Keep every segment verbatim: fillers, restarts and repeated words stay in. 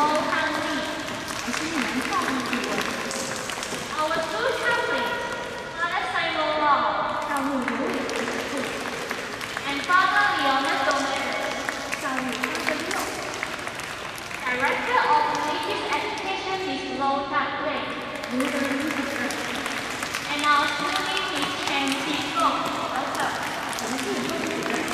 small family. 我是你们照顾的我， Our two Catholics, Father Simon Law 照顾如我的父， and Father Leonard Gomez, 教育他的六， Director of Religious Education is Lo Tak Lin, 如何如何的， and our school name is Chen Xi Gong. Welcome. 我们是做主的。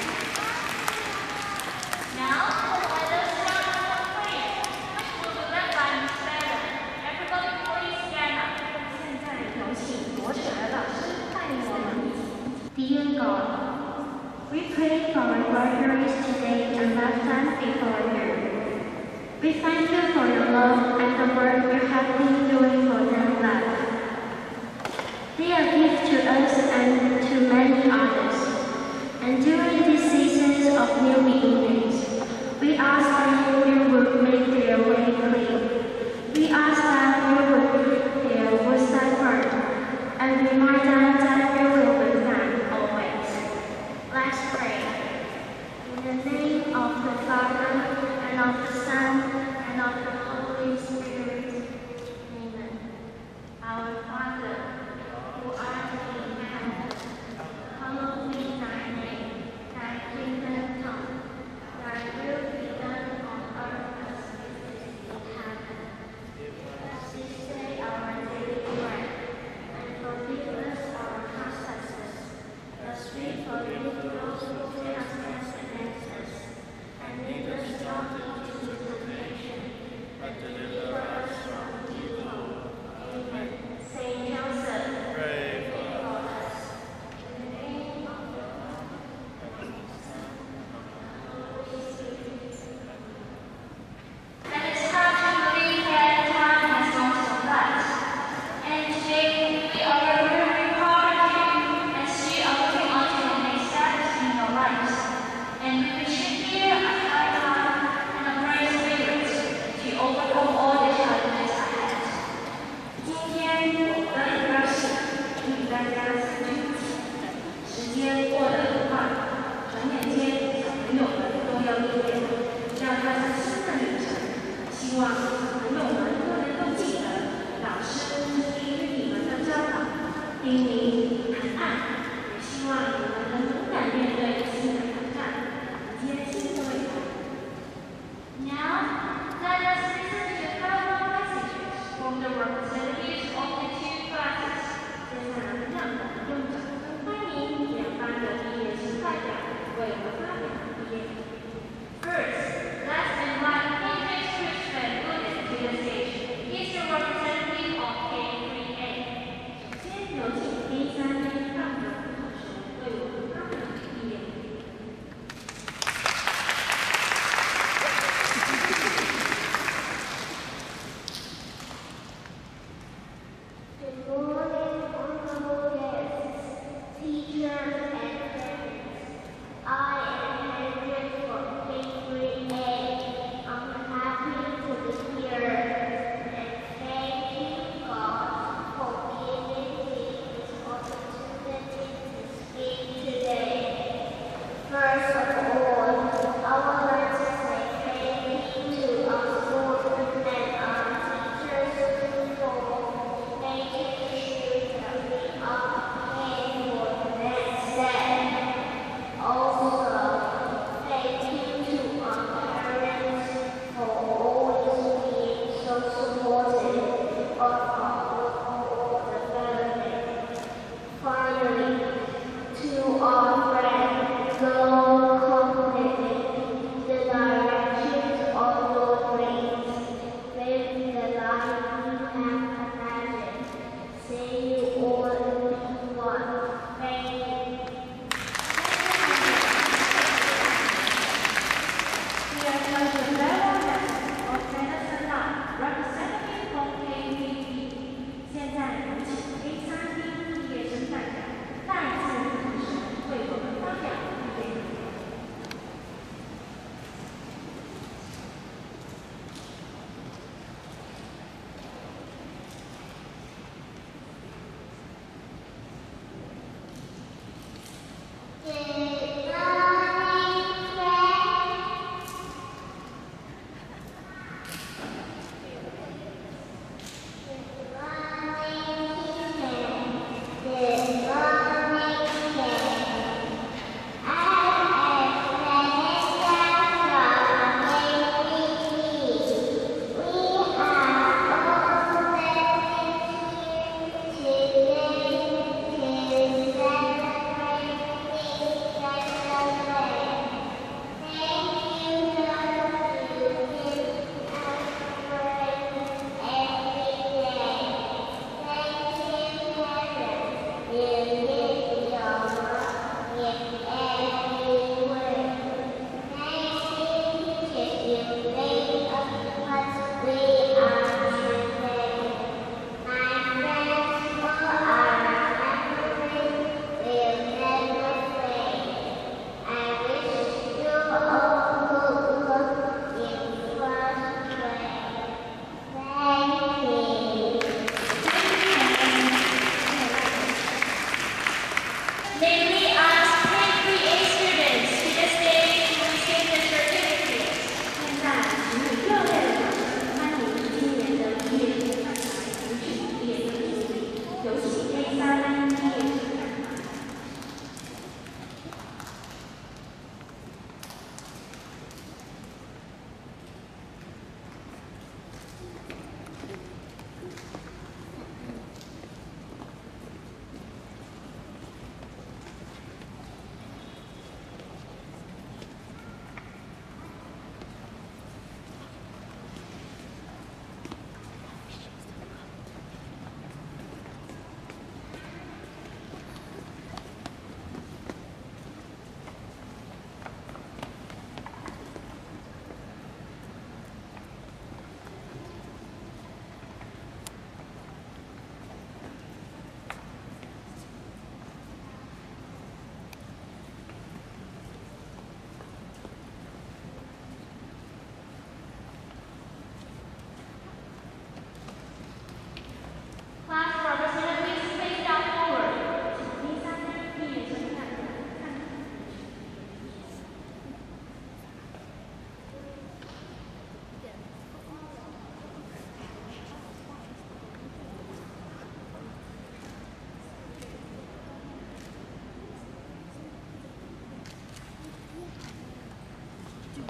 Now, let us start with a prayer, which will be led by Miss Sarah. Everybody please stand up. 现在有请罗晨儿老师带领我们。 Dear God, we pray for our graduates today and last time before you. We thank you for your love and the work you have been doing for their life. They are gift to us and to many others. And during these seasons of new beginnings, we ask that you would make their way clear. We ask that you would keep their website firm and remind them that you will be them always. Let's pray. In the name of the Father, and of the Son, and of the Holy Spirit. Amen. Our Father, who art in heaven, hallowed be thy name. Thy kingdom come. Thy will be done on earth as it is in heaven. Give us this day our daily bread, and forgive us our trespasses, as we forgive those who trespass against us. And lead us not into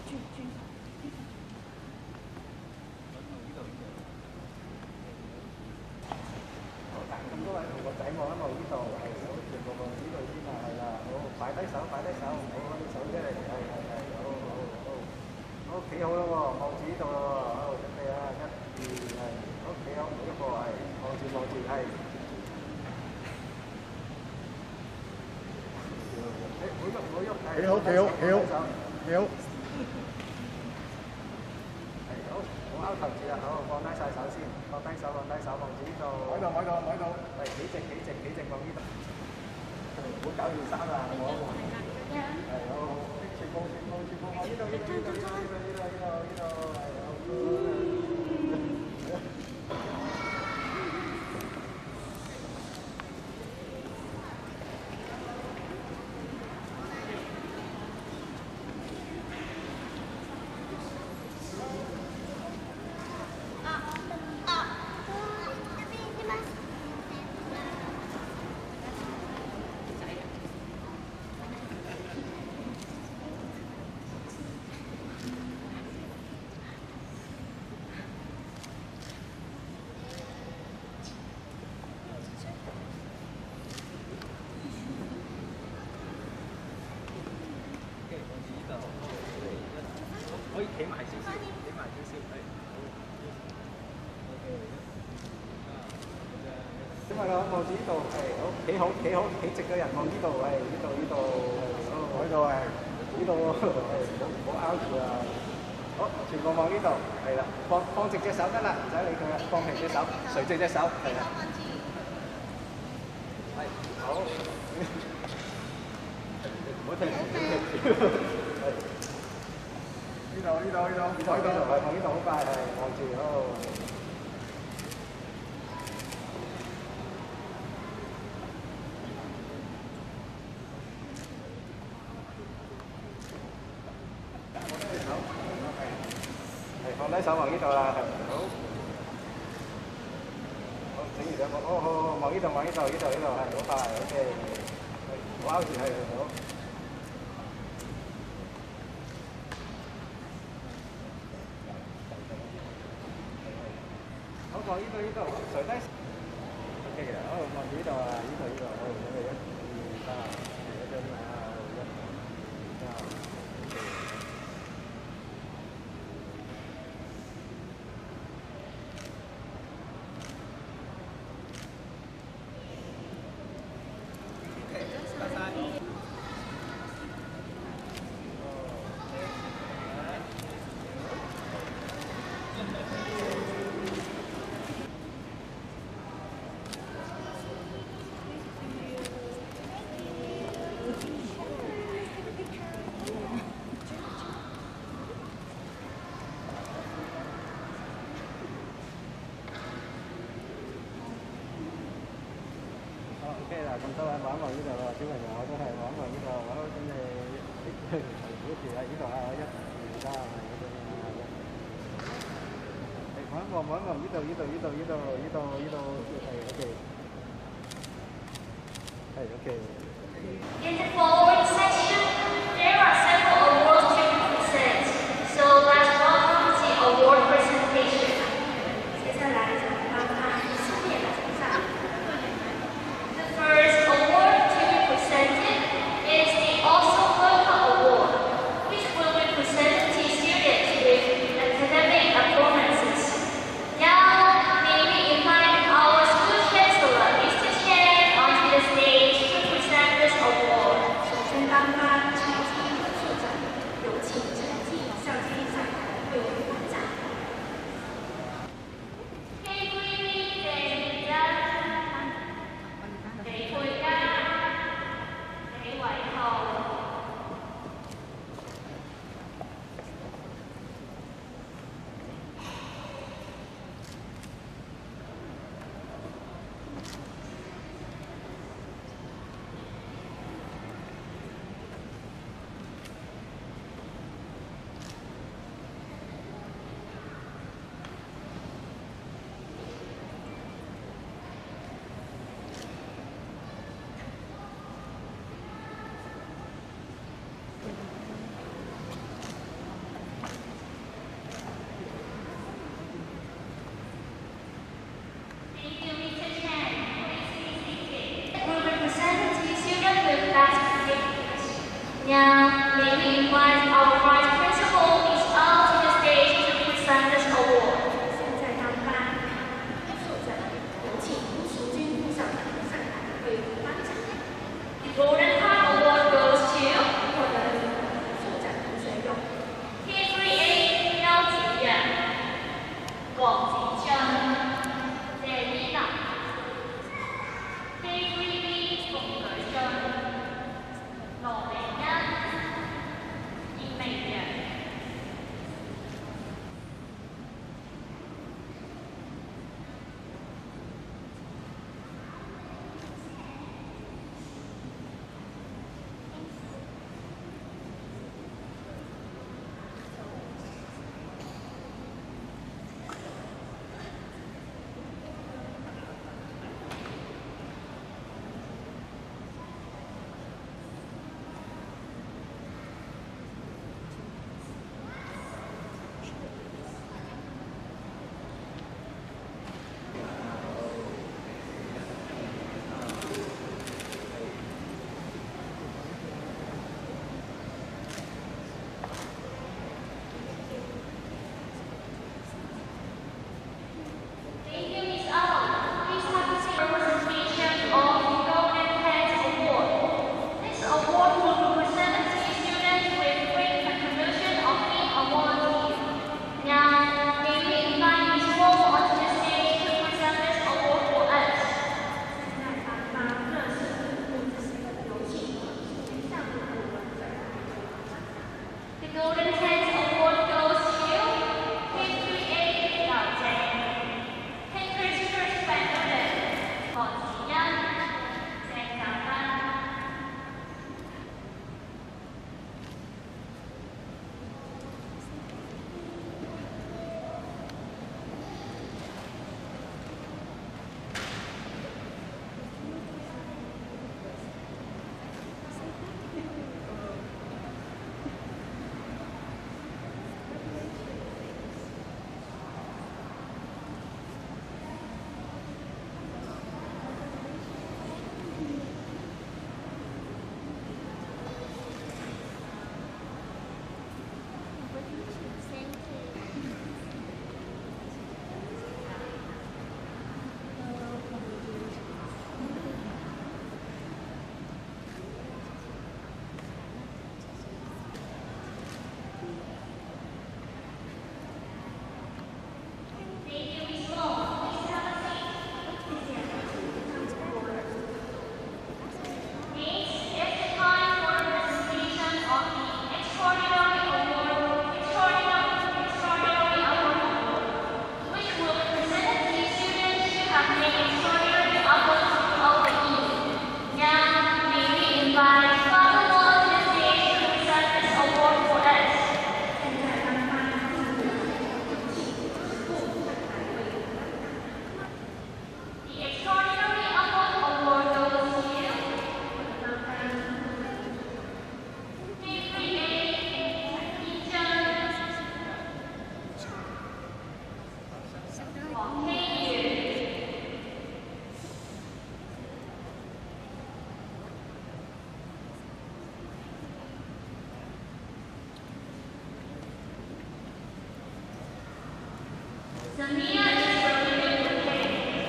咁多位同學仔望一望呢度，係好，全部望呢度先啊，係啦，好，擺低手，擺低手，唔好攞啲手出嚟，係係係，好好好，好企好啦喎，望住呢度啦喎，好，準備啊，一、二，係，好企好，每一個係望住望住係。誒，唔好喐，唔好喐，係。企好，企好，企好，企好。係好，唔好勾頭住啦，好，放低晒手先，放低手，放低手，望住呢度。喺度，喺度，喺度。係企直，企直，企直望呢度。唔好搞亂衫啊！我。係好，全部，全部，全部望呢度，呢度，呢度，呢度，呢度，呢度，呢度，係好。可以企埋少少，企埋少少，係好。咁啊，望住呢度，係好，企好，企好，企直嘅人望呢度，係呢度，呢度，好，喺度係呢度，係唔好唔好拗住啊！好，全部望呢度，係啦，放放直隻手得啦，唔使理佢啦，放平隻手，垂直隻手，係啦。係好，唔好停，唔好停。呢度呢度呢度，呢度呢度係望呢度好快，係望住好。係放低手望呢度啦，係好。好，整完兩個，好好好，望呢度望呢度呢度呢度係好快 ，OK。唔好拗住係好。好，望呢度呢度，垂低。OK 嘅，好，望住呢度啊，呢度呢度，好，準備一、二、三，一張啊，一、二、三。OK 啦，咁多位望一望呢度咯，小朋友我都係望一望呢度，好，咁你好住喺呢度啊，一、二、三，嗰種啊，係望一望望一望呢度呢度呢度呢度呢度呢度係 OK， 係 OK。 In the following section, there are several awards to present. So let's welcome the award presentation. 接下来咱们看看系列的奖项。 The first award to be presented is the Awesome Local Award, which will be presented to students with academic performances. Now, may we invite our school chancellor, Mister Chen, onto the stage to present this award. Samia is from the U K.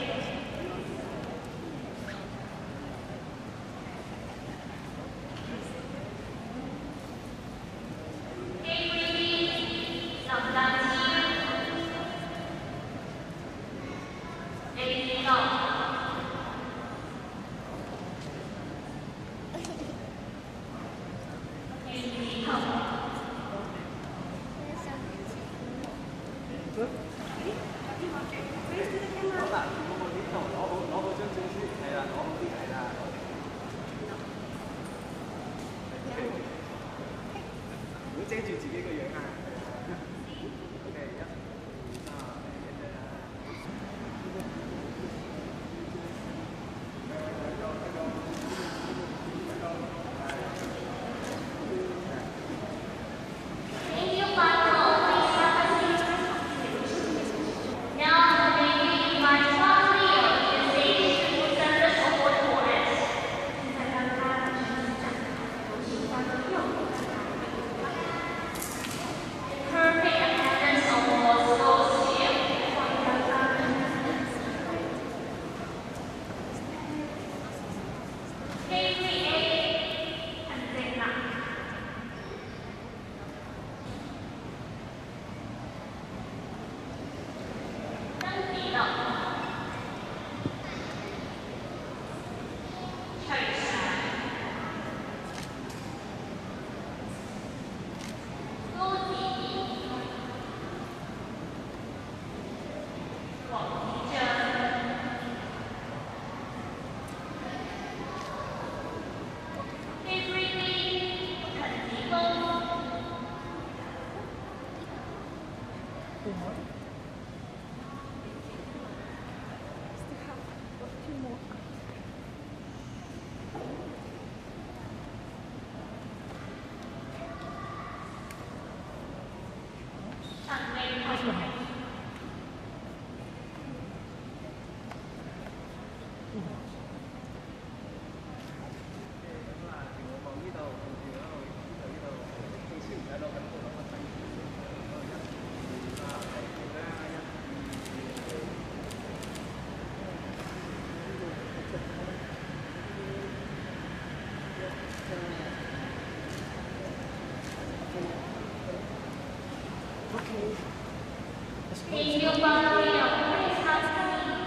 In your family, his husband,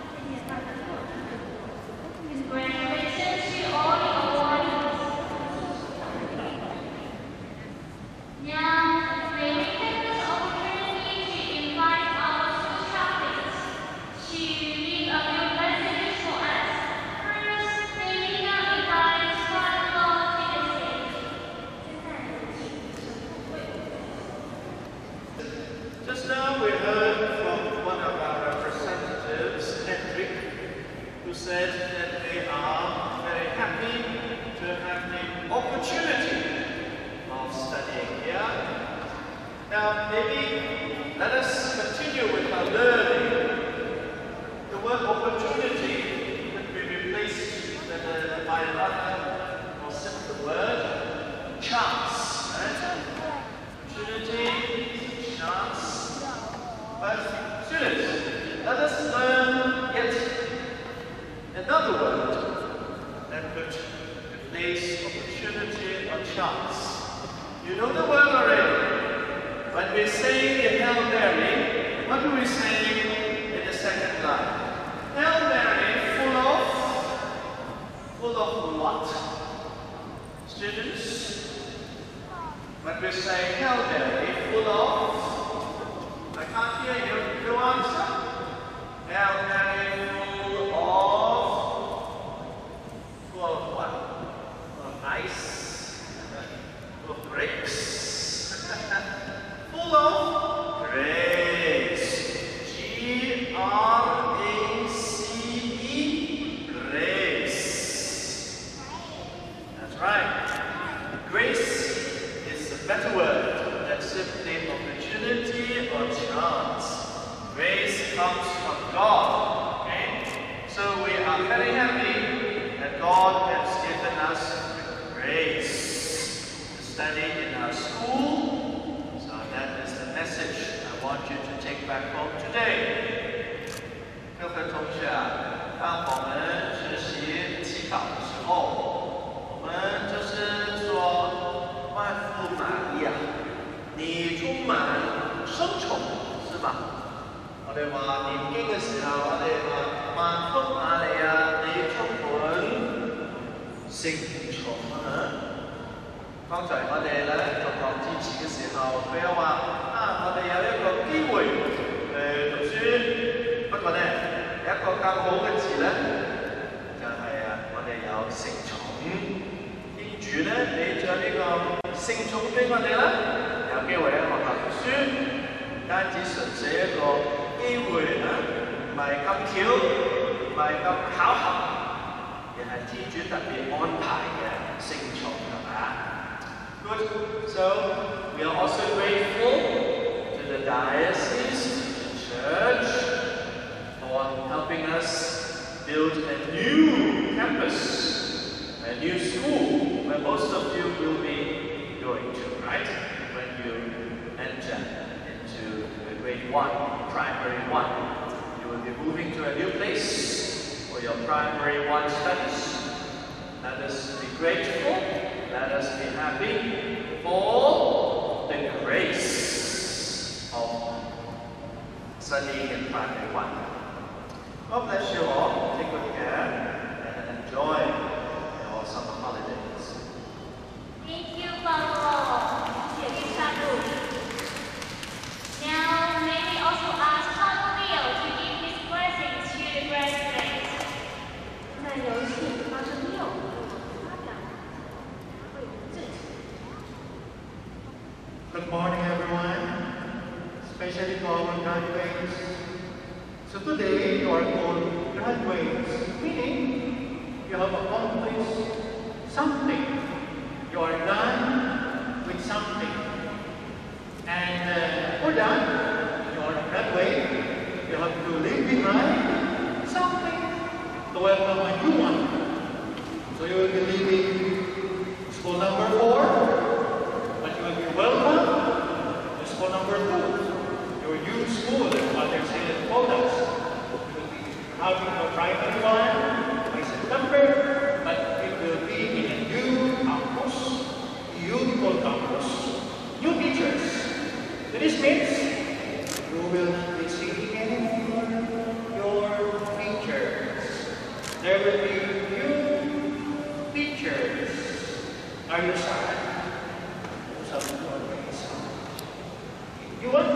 congratulations to all the awardees. Now, may we take this opportunity to invite our two chaplains to leave a few messages for us. First, may we now invite Father to the stage. Just now we heard from one of our representatives, Hendrik, who said that they are very happy to have the opportunity of studying here. Now maybe let us continue with our learning. The word opportunity could be replaced with, by another more simple word, chance. Right? Opportunity, chance. But students, let us learn yet another word that could replace opportunity or chance. You know the word already. When we say the Hail Mary, what do we say in the second line? Hail Mary, full of, full of what? Students, when we say Hail Mary, full of, I can't hear you. You answer. Hail Mary, full of, full of what? Full of ice, full of bricks, full of grace. G R A C E, grace. That's right. Grace is a better word than simply opportunity or chance. Grace comes from God. Okay? So we are very happy that God has given us grace to study in our school. So that is the message I want want you to take back home today. 各位同学啊，当我们学习祈祷的时候，我们就是说，万福玛利亚，你充滿生寵，是吧？我哋話念經嘅時候，我哋話萬福瑪利亞，你充滿聖寵啊！剛才我哋咧讀學致辭嘅時候，佢有話啊，我哋有一個機會誒讀書，不過咧有一個更好嘅字咧，就係啊，我哋有聖寵。天主咧俾咗呢個聖寵俾我哋啦，有機會喺學校讀書，唔單止純粹一個機會啊，唔係咁巧，唔係咁巧合，而係天主特別安排嘅聖寵，係咪？ Good. So we are also grateful to the diocese, to the church, for helping us build a new campus, a new school, where most of you will be going to, right? When you enter into the grade one, primary one, you will be moving to a new place for your primary one studies. Let us be grateful. Let us be happy for the grace of studying in primary one. God bless you all. Take good care and enjoy your summer holidays. Thank you, Father. Now, may we also ask Father Leo to give his blessings to the graduates. 那有请发生六发表会致辞。 Good morning, everyone, especially to our graduates. So today you are called graduates, meaning you have accomplished something. You are done with something. And uh, for that, you are a graduate, you have to leave behind something to welcome a new one. So you will be leaving school number four, but you will be welcome to school number two. Your new school, as Father Saint told us. You will be having your primary one by September, but it will be in a new campus, beautiful campus, new teachers. This means you will not be seeing anymore your teachers. There will be new teachers. Are you sad? You want